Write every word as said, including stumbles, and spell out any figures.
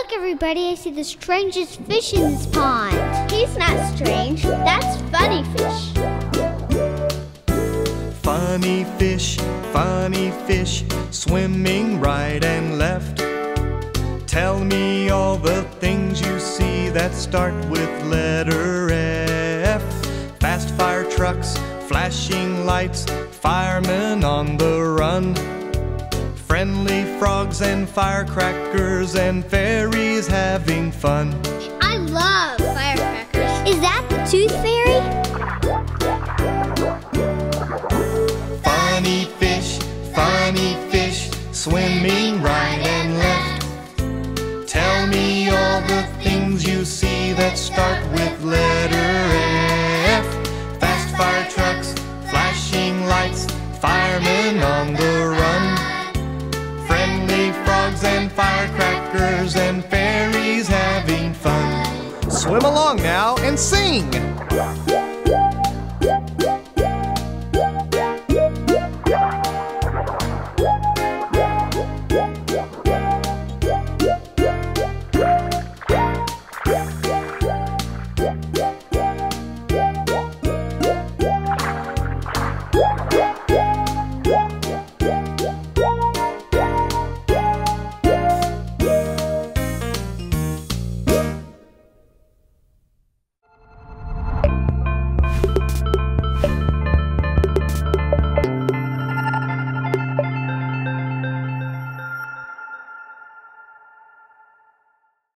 Look, everybody, I see the strangest fish in this pond. He's not strange. That's Funny Fish. Funny fish, funny fish, swimming right and left. Tell me all the things you see that start with letter F. Fast fire trucks, flashing lights, firemen on the run. Friendly frogs and firecrackers and fairies having fun. I love firecrackers. Is that the Tooth Fairy? Funny fish, funny fish, swimming right and left. Tell me all the things you see that start with letter F. Fast fire trucks, flashing lights, firemen on the run. Friendly frogs and firecrackers and fairies having fun. Swim along now and sing!